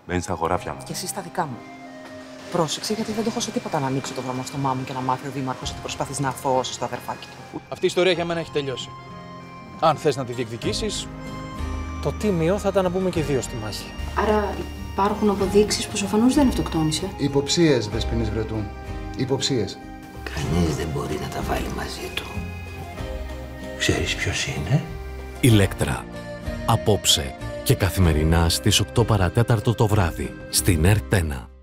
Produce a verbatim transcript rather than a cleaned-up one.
Μπαίνεις στα χωράφια μου. Και εσύ στα δικά μου. Πρόσεξε, γιατί δεν το έχω σε τίποτα να ανοίξω το δρόμο στο μάμου και να μάθει ο Δήμαρχος ότι προσπαθείς να αθωώσεις το αδερφάκι του. Αυτή η ιστορία για μένα έχει τελειώσει. Αν θες να τη διεκδικήσεις, το τίμιο θα ήταν να μπούμε και δύο στη μάχη. Άρα υπάρχουν αποδείξεις πως ο Φανούς δεν αυτοκτόνησε. Υποψίες, Δεσποινής Βρετού. Υποψίες. Κανείς δεν μπορεί να τα βάλει μαζί του. Ξέρεις ποιος είναι? Ηλέκτρα. Απόψε και καθημερινά στις οκτώ παρατέταρτο το βράδυ στην ΕΡΤ ένα.